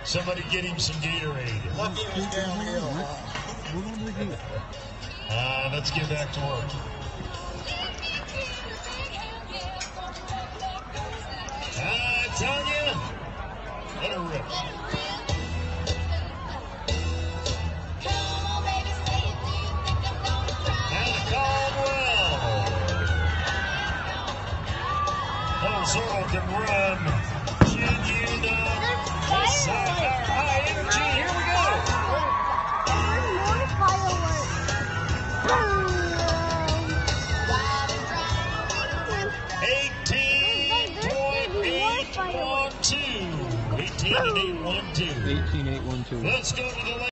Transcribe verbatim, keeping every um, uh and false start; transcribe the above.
Somebody get him some Gatorade. Lucky it was downhill. Uh, let's get back to work. I tell you, let her rip. And Caldwell. Oh, Zorro can run. Genuine high energy. Here we go. eighteen point eight one two. eighteen and eight one two. eighteen eight one two. Let's go to the